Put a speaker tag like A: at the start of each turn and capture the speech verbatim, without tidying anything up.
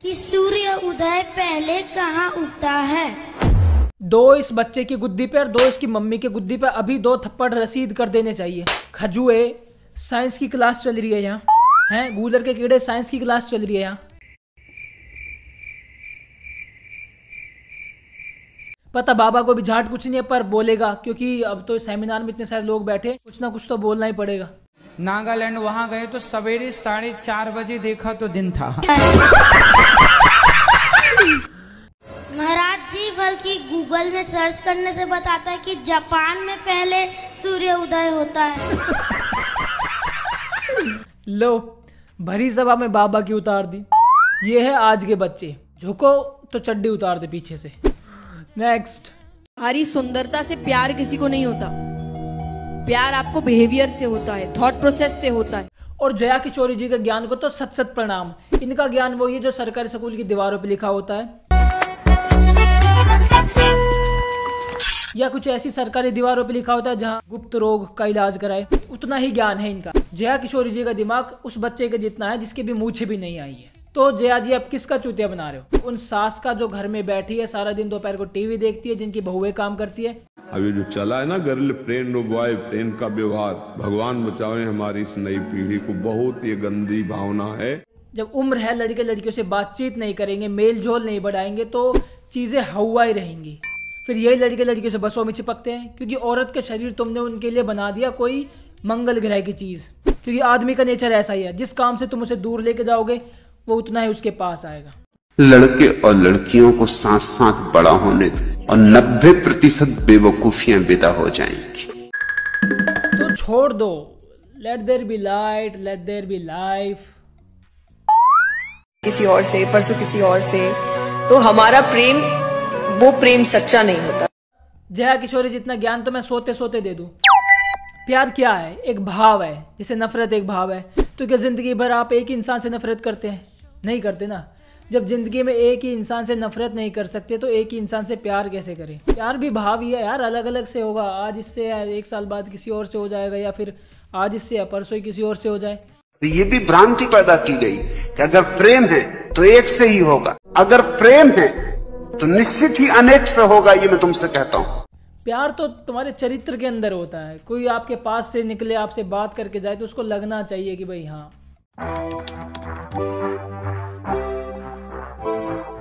A: कि सूर्य उदय पहले कहाँ उगता है?
B: दो इस बच्चे की गुद्दी पे और दो इसकी मम्मी की गुद्दी पे अभी दो थप्पड़ रसीद कर देने चाहिए। खजुए, साइंस की क्लास चल रही है यहाँ, हैं गूलर के कीड़े, साइंस की क्लास चल रही है यहाँ। पता बाबा को भी झाट कुछ नहीं है पर बोलेगा, क्योंकि अब तो सेमिनार में इतने सारे लोग बैठे, कुछ ना कुछ तो बोलना ही पड़ेगा।
C: नागालैंड वहां गए तो सवेरे साढ़े चार बजे देखा तो दिन था।
A: महाराज जी बल्कि गूगल में सर्च करने से बताता है कि जापान में पहले सूर्य उदय होता है।
B: लो भरी सभा में बाबा की उतार दी। ये है आज के बच्चे, झुको तो चड्डी उतार दे पीछे से। नेक्स्ट।
D: हमारी सुंदरता से प्यार किसी को नहीं होता, प्यार आपको बिहेवियर से होता है, थॉट प्रोसेस से होता है।
B: और जया किशोरी जी के ज्ञान को तो सत सत प्रणाम। इनका ज्ञान वो ये जो सरकारी स्कूल की दीवारों पे लिखा होता है, या कुछ ऐसी सरकारी दीवारों पे लिखा होता है जहाँ गुप्त रोग का इलाज कराए, उतना ही ज्ञान है इनका। जया किशोरी जी का दिमाग उस बच्चे के जितना है जिसके भी मूछें भी नहीं आई है। तो जया जी अब किसका चूतिया बना रहे हो? उन सास का जो घर में बैठी है, सारा दिन दोपहर को टीवी देखती है, जिनकी बहुएं काम करती है।
E: अभी जो चला है ना गर्ल फ्रेंड और बॉय फ्रेंड का व्यवहार, भगवान बचावे हमारी इस नई पीढ़ी को, बहुत ये गंदी भावना है।
B: जब उम्र है लड़के लड़कियों से बातचीत नहीं करेंगे, मेल जोल नहीं बढ़ाएंगे तो चीजें हवा ही रहेंगी। फिर यही लड़के लड़कियों से बसों में चिपकते हैं, क्योंकि औरत का शरीर तुमने उनके लिए बना दिया कोई मंगल ग्रह की चीज। क्योंकि आदमी का नेचर ऐसा ही है, जिस काम से तुम उसे दूर लेके जाओगे वो उतना ही उसके पास आएगा।
F: लड़के और लड़कियों को साथ साथ बड़ा होने दो और नब्बे प्रतिशत बेवकूफियां विदा हो जाएंगी।
B: तो छोड़ दो, let there be light, let there be life.
G: किसी और से, परसों किसी और से, तो हमारा प्रेम वो प्रेम सच्चा नहीं होता।
B: जया किशोरी जितना ज्ञान तो मैं सोते सोते दे दूं। प्यार क्या है? एक भाव है, जैसे नफरत एक भाव है। तो क्या जिंदगी भर आप एक ही इंसान से नफरत करते हैं? नहीं करते ना। जब जिंदगी में एक ही इंसान से नफरत नहीं कर सकते तो एक ही इंसान से प्यार कैसे करें? प्यार भी भाव ही है यार, अलग अलग से होगा। आज इससे एक साल बाद किसी और से हो जाएगा, या फिर आज इससे या परसों ही किसी और से हो जाए।
F: तो ये भी भ्रांति पैदा की गई कि अगर प्रेम है तो एक से ही होगा, अगर प्रेम है तो निश्चित ही अनेक से होगा। ये मैं तुमसे कहता हूं।
B: प्यार तो तुम्हारे चरित्र के अंदर होता है। कोई आपके पास से निकले, आपसे बात करके जाए तो उसको लगना चाहिए कि भाई हाँ।